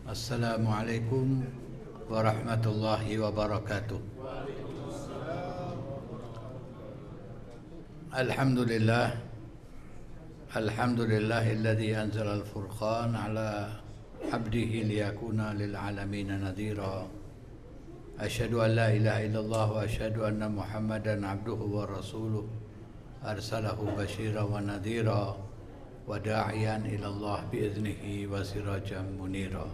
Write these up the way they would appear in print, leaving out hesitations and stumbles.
Assalamualaikum warahmatullahi wabarakatuh. Alhamdulillah, alhamdulillahilladzi anzala al-furqan ala abdihi liyakuna lil alamin nadhira. Asyhadu an la ilaha illallah wa asyhadu anna Muhammadan abduhu wa rasuluh arsalahu basyira wa nadhira wa da'iyan ila Allah bi iznihi wa sirajan munira.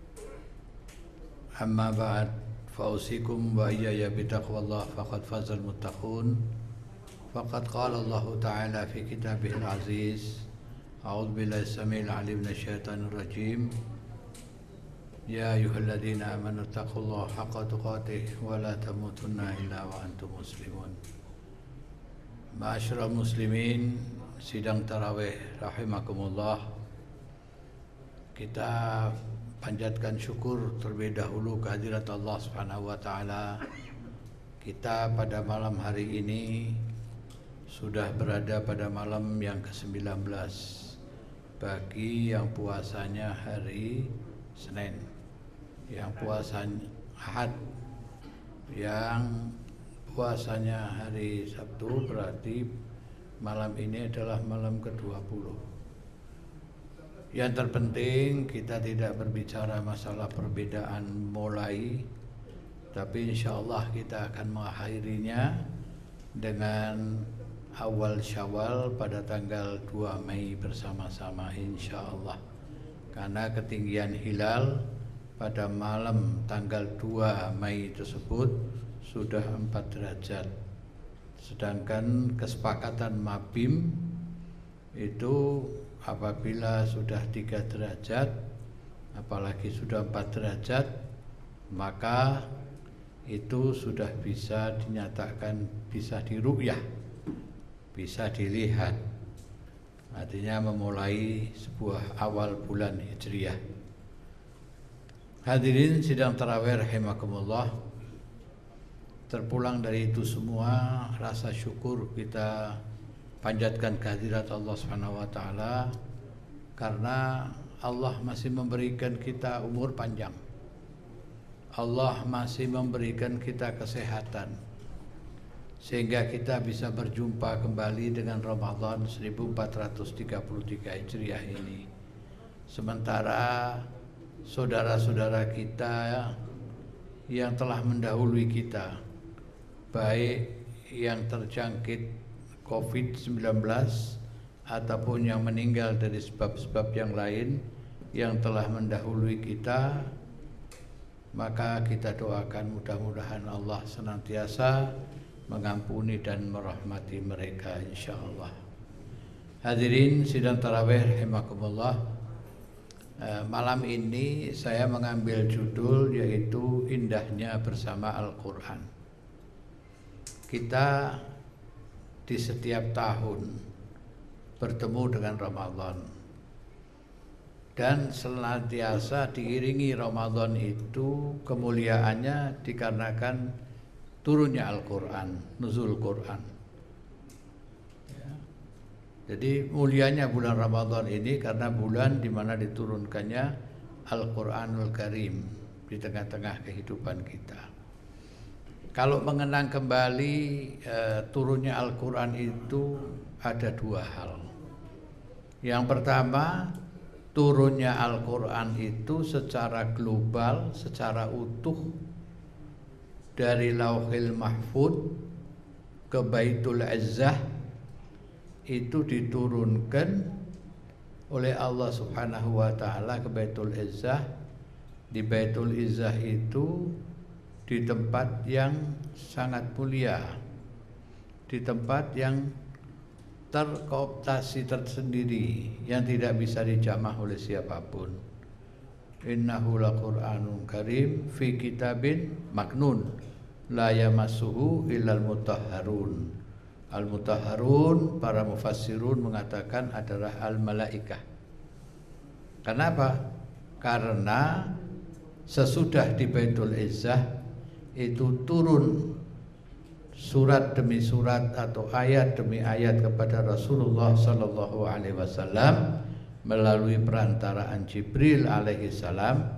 Amma ba'd, fa'usikum wa iyaya bitaqwallah faqad fazal muttaqun. Faqad qala Allah Ta'ala fi kitabihil aziz, a'udzu billahi samil alim minasyaitonir rajim. Ya ayyuhalladzina amanu taqullaha haqqa tuqatih wa la tamutunna illa wa antum muslimun. Ma'asyiral muslimin, sidang tarawih rahimakumullah. Kita panjatkan syukur terlebih dahulu kehadirat Allah Subhanahu wa taala. Kita pada malam hari ini sudah berada pada malam yang ke-19 bagi yang puasanya hari Senin, yang puasanya Ahad, yang puasanya hari Sabtu, berarti malam ini adalah malam ke-20. Yang terpenting kita tidak berbicara masalah perbedaan mulai, tapi insya Allah kita akan mengakhirinya dengan awal Syawal pada tanggal 2 Mei bersama-sama insya Allah. Karena ketinggian hilal pada malam tanggal 2 Mei tersebut sudah 4 derajat. Sedangkan kesepakatan Mabim itu apabila sudah 3 derajat, apalagi sudah 4 derajat, maka itu sudah bisa dinyatakan, bisa diru'yah, bisa dilihat. Artinya memulai sebuah awal bulan Hijriah. Hadirin sidang tarawih rahimakumullah. Terpulang dari itu semua, rasa syukur kita panjatkan kehadirat Allah Subhanahu wa taala karena Allah masih memberikan kita umur panjang. Allah masih memberikan kita kesehatan sehingga kita bisa berjumpa kembali dengan Ramadan 1433 Hijriah ini. Sementara saudara-saudara kita yang telah mendahului kita, baik yang terjangkit COVID-19 ataupun yang meninggal dari sebab-sebab yang lain yang telah mendahului kita, maka kita doakan mudah-mudahan Allah senantiasa mengampuni dan merahmati mereka insyaallah. Hadirin sidang tarawih rahimakumullah. Malam ini saya mengambil judul yaitu Indahnya Bersama Al-Quran. Kita di setiap tahun bertemu dengan Ramadan, dan senantiasa diiringi Ramadan itu kemuliaannya dikarenakan turunnya Al-Quran, nuzul Quran ya. Jadi mulianya bulan Ramadan ini karena bulan di mana diturunkannya Al-Quranul Karim di tengah-tengah kehidupan kita. Kalau mengenang kembali turunnya Al-Quran itu ada 2 hal. Yang pertama, turunnya Al-Quran itu secara global, secara utuh dari Lauhil Mahfud ke Baitul Izzah itu diturunkan oleh Allah Subhanahu wa taala ke Baitul Izzah. Di Baitul Izzah itu di tempat yang sangat mulia, di tempat yang terkooptasi tersendiri yang tidak bisa dijamah oleh siapapun. Innahu laqur'anun karim fi kitabin maknun la yamassuhu illal mutahharun. Al-mutahharun, para mufassirun mengatakan adalah al-malaikah. Kenapa? Karena sesudah di Baitul Izzah itu turun surat demi surat atau ayat demi ayat kepada Rasulullah sallallahu alaihi wasallam melalui perantaraan Jibril alaihi salam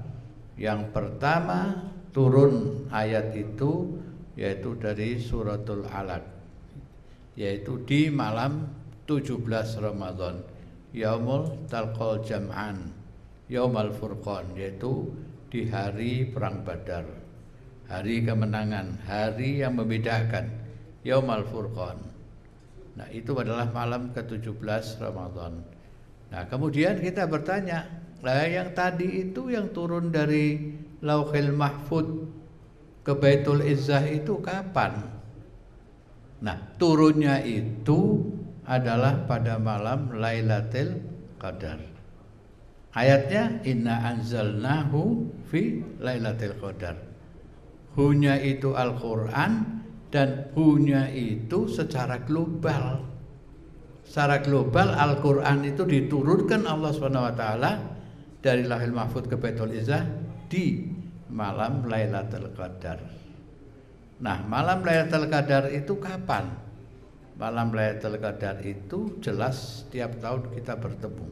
Yang pertama turun ayat itu yaitu dari suratul Alaq, yaitu di malam 17 Ramadan, Yaumul Talqal Jam'an, Yaumul Furqan, yaitu di hari perang Badar, hari kemenangan, hari yang membedakan, Yaumul Furqan. Nah, itu adalah malam ke-17 Ramadan. Nah, kemudian kita bertanya, lah yang tadi itu yang turun dari Lauhil Mahfud ke Baitul Izzah itu kapan? Nah, turunnya itu adalah pada malam Lailatul Qadar. Ayatnya inna anzalnahu fi Lailatul Qadar. Hunya itu Al-Qur'an dan hunya itu secara global. Secara global Al-Qur'an itu diturunkan Allah SWT dari Lauhil Mahfud ke Baitul Izzah di malam Lailatul Qadar. Nah, malam Lailatul Qadar itu kapan? Malam Lailatul Qadar itu jelas setiap tahun kita bertemu,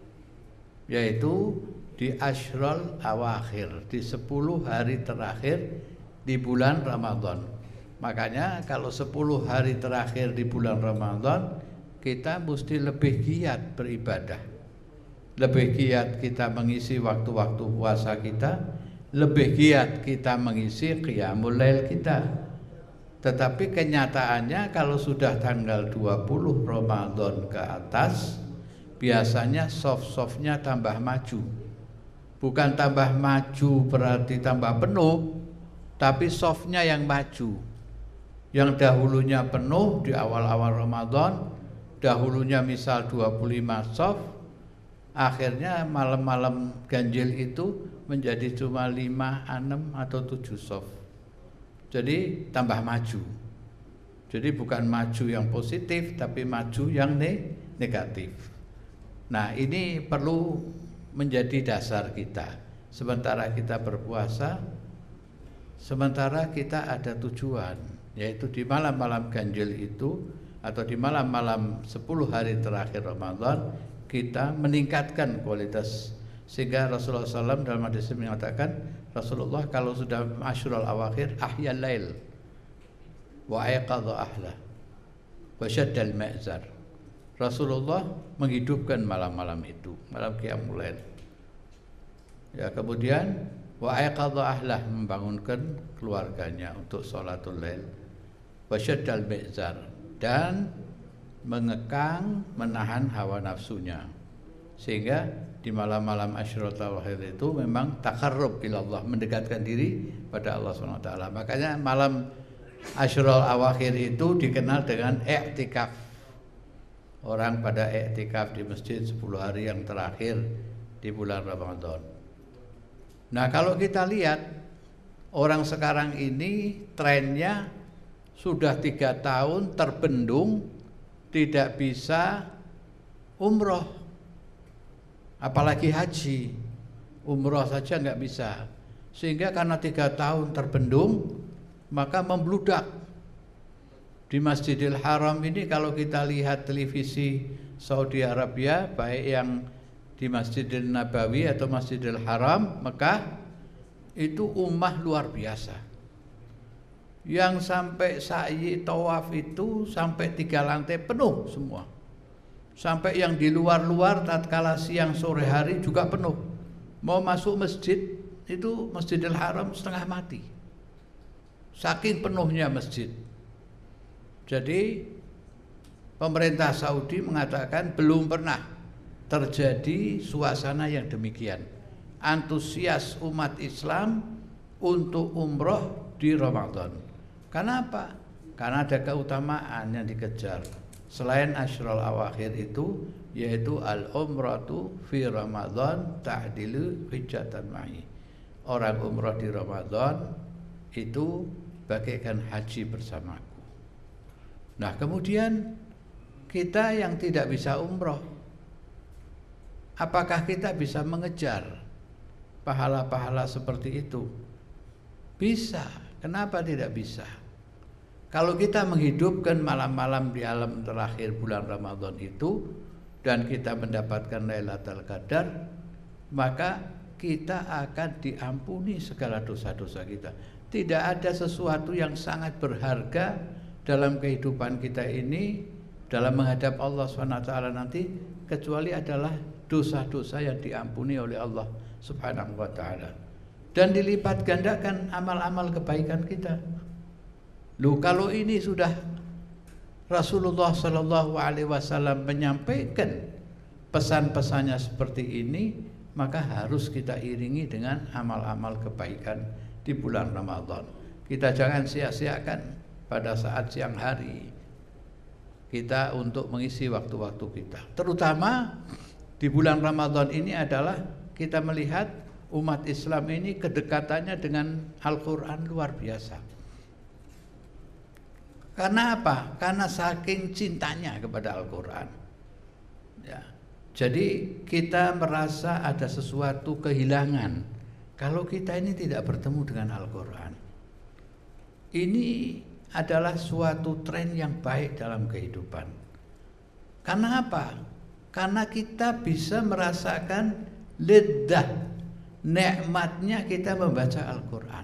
yaitu di Ashrul Awakhir, di 10 hari terakhir di bulan Ramadan. Makanya kalau 10 hari terakhir di bulan Ramadan, kita mesti lebih giat beribadah, lebih giat kita mengisi waktu-waktu puasa kita, lebih giat kita mengisi qiyamul lail kita. Tetapi kenyataannya kalau sudah tanggal 20 Ramadan ke atas, biasanya soft-softnya tambah maju. Bukan tambah maju berarti tambah penuh, tapi softnya yang maju. Yang dahulunya penuh di awal-awal Ramadan, dahulunya misal 25 soft, akhirnya malam-malam ganjil itu menjadi cuma 5, 6 atau 7 soft. Jadi tambah maju. Jadi bukan maju yang positif, tapi maju yang negatif. Nah, ini perlu menjadi dasar kita. Sementara kita berpuasa, sementara kita ada tujuan, yaitu di malam-malam ganjil itu atau di malam-malam 10 hari terakhir Ramadan, kita meningkatkan kualitas. Sehingga Rasulullah SAW dalam hadis mengatakan, Rasulullah kalau sudah Ashrul Awakhir ahyal lail wa ayqadha ahla wa syaddal ma'zar. Rasulullah menghidupkan malam-malam itu, malam qiyamul lail. Ya, kemudian wa ayqadha ahla, membangunkan keluarganya untuk sholatul lail, wa syaddal ma'zar, dan mengekang, menahan hawa nafsunya. Sehingga di malam-malam Ashrul Awakhir itu memang taqarrub ila Allah, mendekatkan diri pada Allah SWT. Makanya malam Ashrul Awakhir itu dikenal dengan i'tikaf. Orang pada i'tikaf di masjid 10 hari yang terakhir di bulan Ramadan. Nah, kalau kita lihat orang sekarang ini trennya sudah 3 tahun terbendung, tidak bisa umroh. Apalagi haji, umroh saja nggak bisa. Sehingga karena 3 tahun terbendung, maka membludak. Di Masjidil Haram ini kalau kita lihat televisi Saudi Arabia, baik yang di Masjidil Nabawi atau Masjidil Haram, Mekah, itu ummah luar biasa. Yang sampai sa'i tawaf itu sampai 3 lantai penuh semua. Sampai yang di luar-luar tatkala siang sore hari juga penuh. Mau masuk masjid itu Masjidil Haram setengah mati. Saking penuhnya masjid. Jadi pemerintah Saudi mengatakan belum pernah terjadi suasana yang demikian. Antusias umat Islam untuk umroh di Ramadan. Kenapa? Karena ada keutamaan yang dikejar. Selain Ashrul Awakhir itu, yaitu al-umratu fi Ramadan ta'dilu hijjatan ma'i. Orang umrah di Ramadan itu bagaikan haji bersamaku. Nah, kemudian kita yang tidak bisa umrah, apakah kita bisa mengejar pahala-pahala seperti itu? Bisa. Kenapa tidak bisa? Kalau kita menghidupkan malam-malam di alam terakhir bulan Ramadan itu dan kita mendapatkan Lailatul Qadar, maka kita akan diampuni segala dosa-dosa kita. Tidak ada sesuatu yang sangat berharga dalam kehidupan kita ini, dalam menghadap Allah SWT nanti, kecuali adalah dosa-dosa yang diampuni oleh Allah Subhanahu wa ta'ala. Dan dilipat gandakan amal-amal kebaikan kita. Loh, kalau ini sudah Rasulullah SAW menyampaikan pesan-pesannya seperti ini, maka harus kita iringi dengan amal-amal kebaikan di bulan Ramadan. Kita jangan sia-siakan pada saat siang hari kita untuk mengisi waktu-waktu kita. Terutama di bulan Ramadan ini adalah kita melihat umat Islam ini kedekatannya dengan Al-Quran luar biasa. Karena apa? Karena saking cintanya kepada Al-Quran. Ya. Jadi kita merasa ada sesuatu kehilangan kalau kita ini tidak bertemu dengan Al-Quran. Ini adalah suatu tren yang baik dalam kehidupan. Karena apa? Karena kita bisa merasakan leddah, nikmatnya kita membaca Al-Quran.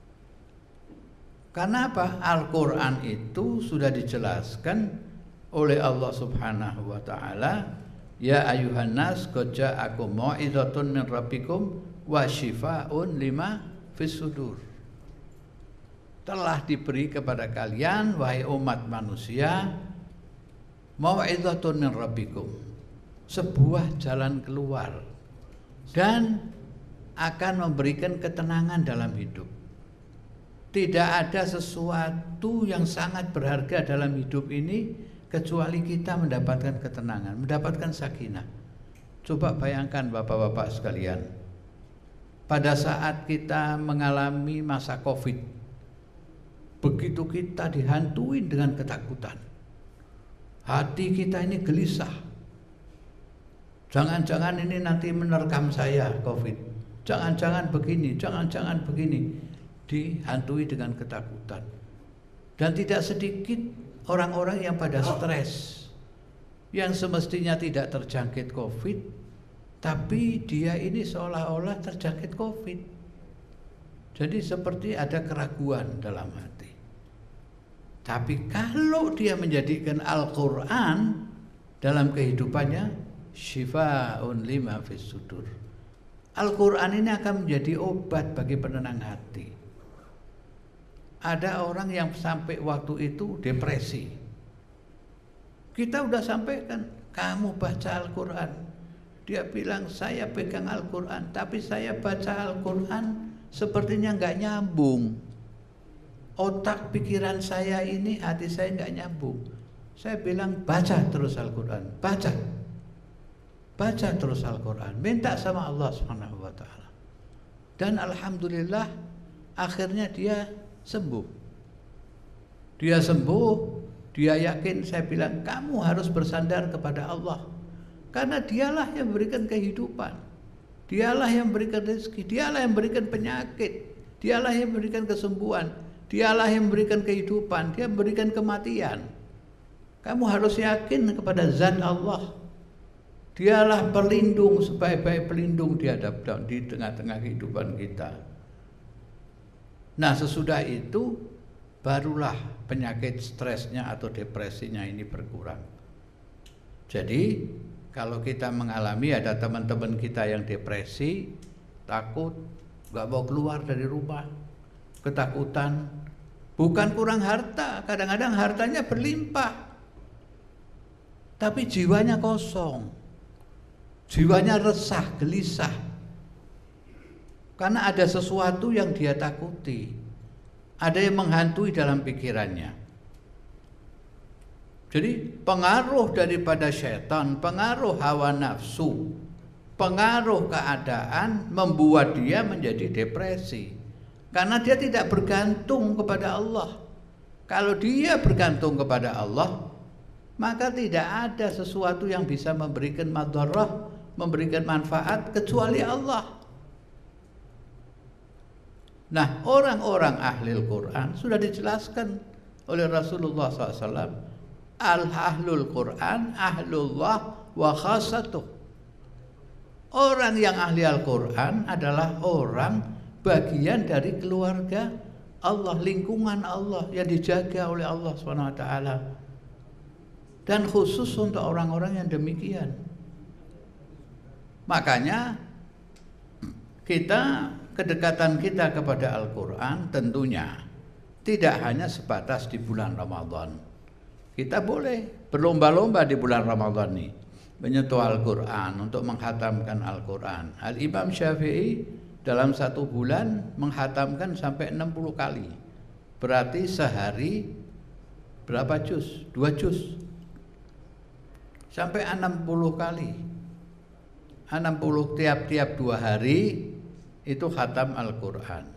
Karena apa? Al-Quran itu sudah dijelaskan oleh Allah Subhanahu wa ta'ala, ya ayuhan nas qad ja'akum mau'izatun min rabbikum wa shifaa'un lima fis sudur. Telah diberi kepada kalian wahai umat manusia mau'izatun min rabbikum, sebuah jalan keluar dan akan memberikan ketenangan dalam hidup. Tidak ada sesuatu yang sangat berharga dalam hidup ini kecuali kita mendapatkan ketenangan, mendapatkan sakinah. Coba bayangkan bapak-bapak sekalian, pada saat kita mengalami masa Covid, begitu kita dihantui dengan ketakutan, hati kita ini gelisah. Jangan-jangan ini nanti menerkam saya Covid, jangan-jangan begini, jangan-jangan begini. Dihantui dengan ketakutan. Dan tidak sedikit orang-orang yang pada stres, yang semestinya tidak terjangkit Covid, tapi dia ini seolah-olah terjangkit Covid. Jadi seperti ada keraguan dalam hati. Tapi kalau dia menjadikan Al-Quran dalam kehidupannya, syifa'un lima fis sudur, Al-Quran ini akan menjadi obat bagi penenang hati. Ada orang yang sampai waktu itu depresi. Kita udah sampaikan, kamu baca Al-Quran. Dia bilang, saya pegang Al-Quran, tapi saya baca Al-Quran sepertinya nggak nyambung. Otak pikiran saya ini, hati saya nggak nyambung. Saya bilang, baca terus Al-Quran, baca terus Al-Quran, minta sama Allah Subhanahu wa ta'ala. Dan alhamdulillah akhirnya dia sembuh. Dia sembuh, dia yakin. Saya bilang, kamu harus bersandar kepada Allah, karena dialah yang memberikan kehidupan, dialah yang memberikan rezeki, dialah yang memberikan penyakit, dialah yang memberikan kesembuhan, dialah yang memberikan kehidupan, dia memberikan kematian. Kamu harus yakin kepada zat Allah. Dialah pelindung, sebaik-baik pelindung di tengah-tengah kehidupan kita. Nah, sesudah itu barulah penyakit stresnya atau depresinya ini berkurang. Jadi kalau kita mengalami, ada teman-teman kita yang depresi, takut, gak mau keluar dari rumah, ketakutan, bukan kurang harta, kadang-kadang hartanya berlimpah, tapi jiwanya kosong, jiwanya resah, gelisah, karena ada sesuatu yang dia takuti, ada yang menghantui dalam pikirannya. Jadi pengaruh daripada syaitan, pengaruh hawa nafsu, pengaruh keadaan membuat dia menjadi depresi. Karena dia tidak bergantung kepada Allah. Kalau dia bergantung kepada Allah, maka tidak ada sesuatu yang bisa memberikan madharah, memberikan manfaat kecuali Allah. Nah, orang-orang ahli Al-Quran sudah dijelaskan oleh Rasulullah SAW. Al-ahlul Quran ahlullah wa khasatuh. Orang yang ahli Al-Quran adalah orang bagian dari keluarga Allah, lingkungan Allah yang dijaga oleh Allah SWT. Dan khusus untuk orang-orang yang demikian. Makanya kedekatan kita kepada Al-Quran tentunya tidak hanya sebatas di bulan Ramadan. Kita boleh berlomba-lomba di bulan Ramadan nih menyentuh Al-Quran, untuk menghatamkan Al-Quran. Al-Imam Syafi'i dalam 1 bulan menghatamkan sampai 60 kali. Berarti sehari berapa juz? 2 juz. Sampai 60 kali. 60 tiap-tiap 2 hari itu khatam Al-Quran.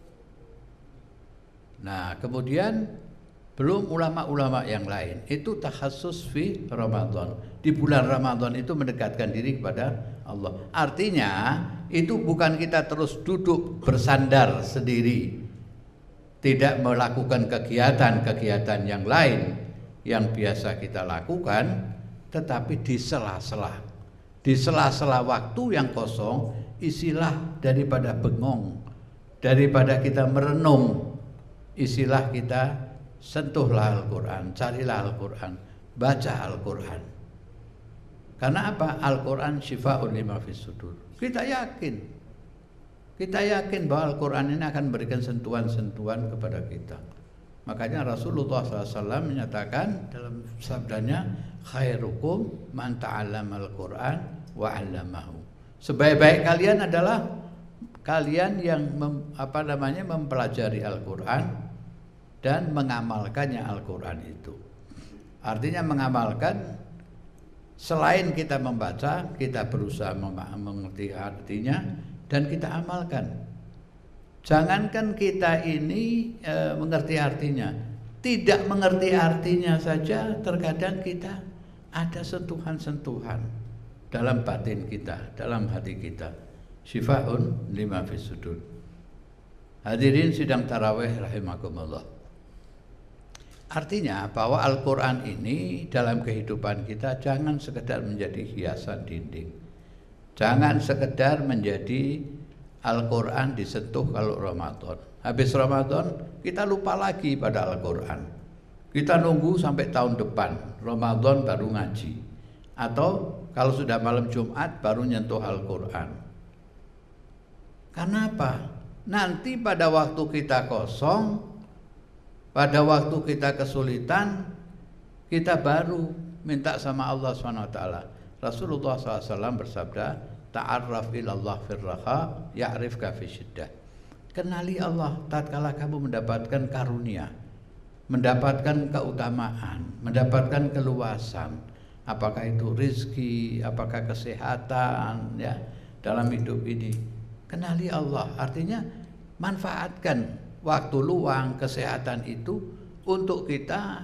Nah, kemudian belum ulama-ulama yang lain, itu takhasus fi Ramadan. Di bulan Ramadan itu mendekatkan diri kepada Allah. Artinya itu bukan kita terus duduk bersandar sendiri, tidak melakukan kegiatan-kegiatan yang lain yang biasa kita lakukan, tetapi di sela-sela waktu yang kosong, isilah daripada bengong, daripada kita merenung, isilah kita sentuhlah Al-Quran, carilah Al-Quran, baca Al-Quran. Karena apa? Al-Quran syifa'un lima fis sudur. Kita yakin bahwa Al-Quran ini akan memberikan sentuhan-sentuhan kepada kita. Makanya Rasulullah SAW menyatakan dalam sabdanya, khairukum man ta'allama Al-Quran wa 'allamahu. Sebaik-baik kalian adalah kalian yang mempelajari Al-Quran dan mengamalkannya Al-Quran itu. Artinya mengamalkan, selain kita membaca, kita berusaha mengerti artinya dan kita amalkan. Jangankan kita ini mengerti artinya, tidak mengerti artinya saja terkadang kita ada sentuhan-sentuhan dalam batin kita, dalam hati kita. Syifa'un lima fis sudur. Hadirin sidang tarawih rahimakumullah. Artinya bahwa Al-Quran ini dalam kehidupan kita jangan sekedar menjadi hiasan dinding. Jangan sekedar menjadi Al-Quran disentuh kalau Ramadan. Habis Ramadan kita lupa lagi pada Al-Quran. Kita nunggu sampai tahun depan Ramadan baru ngaji. Atau kalau sudah malam Jumat baru nyentuh Al-Quran. Karena apa? Nanti pada waktu kita kosong, pada waktu kita kesulitan, kita baru minta sama Allah SWT. Rasulullah SAW bersabda, ta'arraf ilallah firraha ya'rifka fi syiddah. Kenali Allah tatkala kamu mendapatkan karunia, mendapatkan keutamaan, mendapatkan keluasan, apakah itu rezeki, apakah kesehatan, ya, dalam hidup ini. Kenali Allah, artinya manfaatkan waktu luang, kesehatan itu untuk kita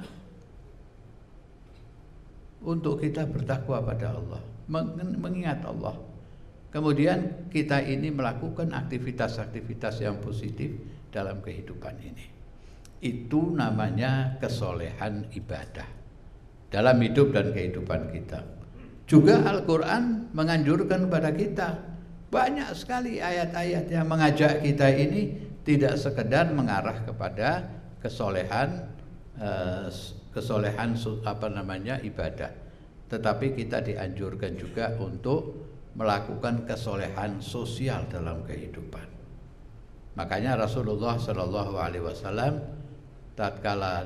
bertakwa pada Allah, mengingat Allah. Kemudian kita ini melakukan aktivitas-aktivitas yang positif dalam kehidupan ini. Itu namanya kesolehan ibadah dalam hidup dan kehidupan kita. Juga Al-Quran menganjurkan kepada kita, banyak sekali ayat-ayat yang mengajak kita ini tidak sekedar mengarah kepada kesolehan ibadah, tetapi kita dianjurkan juga untuk melakukan kesolehan sosial dalam kehidupan. Makanya Rasulullah SAW tatkala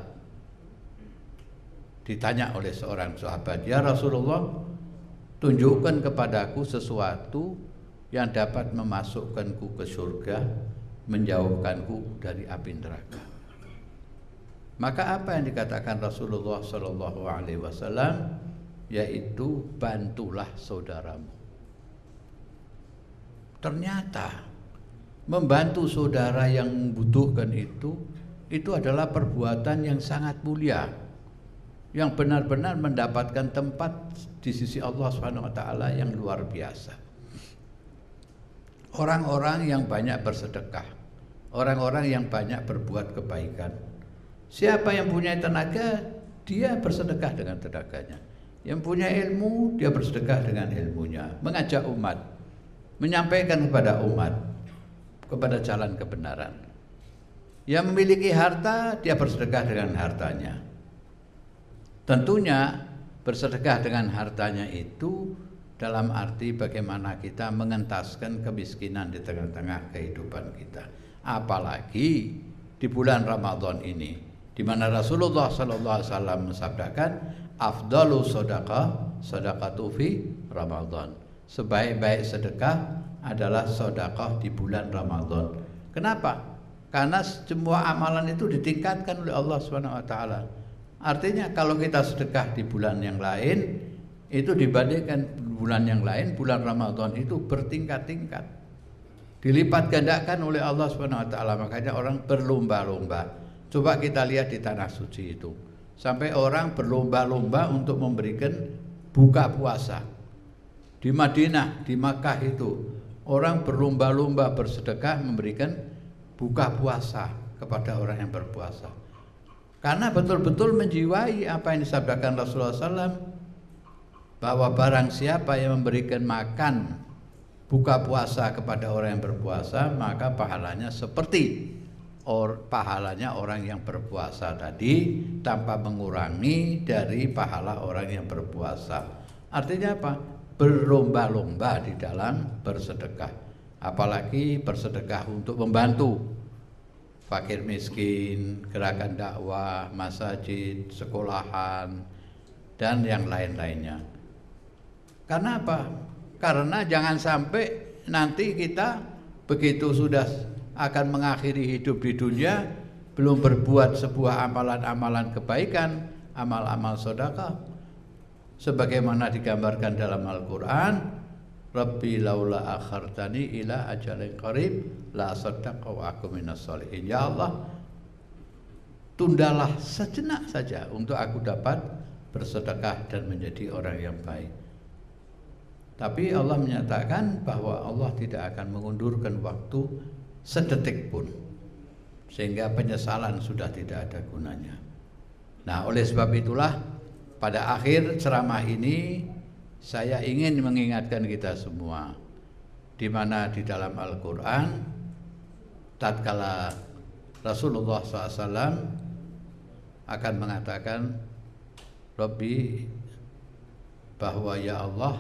ditanya oleh seorang sahabat, "Ya Rasulullah, tunjukkan kepadaku sesuatu yang dapat memasukkanku ke surga, menjauhkanku dari api neraka." Maka apa yang dikatakan Rasulullah SAW, yaitu bantulah saudaramu. Ternyata membantu saudara yang membutuhkan itu adalah perbuatan yang sangat mulia, yang benar-benar mendapatkan tempat di sisi Allah SWT yang luar biasa. Orang-orang yang banyak bersedekah, orang-orang yang banyak berbuat kebaikan. Siapa yang punya tenaga, dia bersedekah dengan tenaganya. Yang punya ilmu, dia bersedekah dengan ilmunya, mengajak umat. menyampaikan kepada umat kepada jalan kebenaran. Yang memiliki harta, dia bersedekah dengan hartanya. Tentunya bersedekah dengan hartanya itu dalam arti bagaimana kita mengentaskan kemiskinan di tengah-tengah kehidupan kita. Apalagi di bulan Ramadan ini, di mana Rasulullah SAW mensabdakan, afdalu sedekah sedekatu fi Ramadan. Sebaik-baik sedekah adalah sedekah di bulan Ramadan. Kenapa? Karena semua amalan itu ditingkatkan oleh Allah SWT. Artinya kalau kita sedekah di bulan yang lain, itu dibandingkan bulan yang lain, bulan Ramadan itu bertingkat-tingkat, dilipat gandakan oleh Allah SWT. Makanya orang berlomba-lomba. Coba kita lihat di tanah suci itu, sampai orang berlomba-lomba untuk memberikan buka puasa. Di Madinah, di Makkah itu orang berlomba-lomba bersedekah memberikan buka puasa kepada orang yang berpuasa, karena betul-betul menjiwai apa yang disabdakan Rasulullah SAW, bahwa barang siapa yang memberikan makan buka puasa kepada orang yang berpuasa, maka pahalanya seperti pahalanya orang yang berpuasa tadi, tanpa mengurangi dari pahala orang yang berpuasa. Artinya apa? Berlomba-lomba di dalam bersedekah. Apalagi bersedekah untuk membantu fakir miskin, gerakan dakwah, masjid, sekolahan, dan yang lain-lainnya. Karena apa? Karena jangan sampai nanti kita begitu sudah akan mengakhiri hidup di dunia, belum berbuat sebuah amalan-amalan kebaikan, amal-amal sedekah, sebagaimana digambarkan dalam Al-Quran, Rabbi laula akhartani ila ajalin qarib la saddaqa wa aku minas sholihin. Ya Allah, tundalah sejenak saja untuk aku dapat bersedekah dan menjadi orang yang baik. Tapi Allah menyatakan bahwa Allah tidak akan mengundurkan waktu sedetik pun, sehingga penyesalan sudah tidak ada gunanya. Nah, oleh sebab itulah pada akhir ceramah ini saya ingin mengingatkan kita semua, di mana di dalam Al-Quran tatkala Rasulullah SAW akan mengatakan, Rabbi, bahwa ya Allah,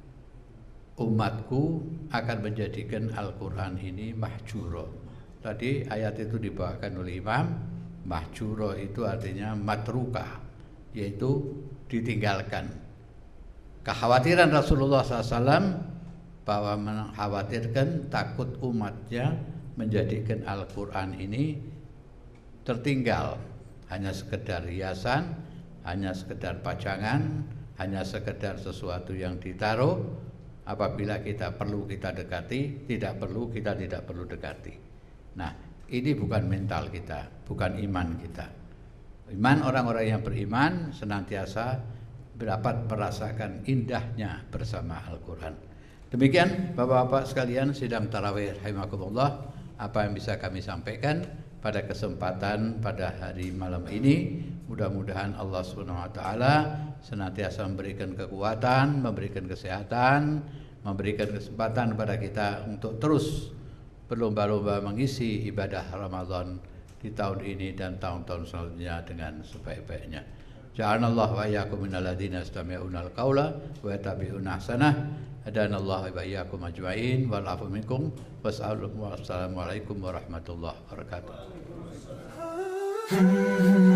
umatku akan menjadikan Al-Quran ini mahjuro. Tadi ayat itu dibawakan oleh Imam. Mahjuro itu artinya matruka, yaitu ditinggalkan. Kekhawatiran Rasulullah SAW bahwa mengkhawatirkan takut umatnya menjadikan Al-Quran ini tertinggal, hanya sekedar hiasan, hanya sekedar pajangan, hanya sekedar sesuatu yang ditaruh. Apabila kita perlu kita dekati, tidak perlu kita tidak perlu dekati. Nah, ini bukan mental kita, bukan iman kita. Iman orang-orang yang beriman senantiasa dapat merasakan indahnya bersama Al-Quran. Demikian Bapak-bapak sekalian sidang tarawih rahimakumullah, apa yang bisa kami sampaikan pada kesempatan pada hari malam ini. Mudah-mudahan Allah SWT senantiasa memberikan kekuatan, memberikan kesehatan, memberikan kesempatan kepada kita untuk terus berlomba-lomba mengisi ibadah Ramadan di tahun ini dan tahun-tahun selanjutnya dengan sebaik-baiknya. Ja'alallahu wa iyyakum minal ladzina yastami'una al-qaula wa yattabi'una ahsanah. Hadanallahu wa iyyakum ajma'in wal 'afwu minkum. Wassalamualaikum warahmatullahi wabarakatuh.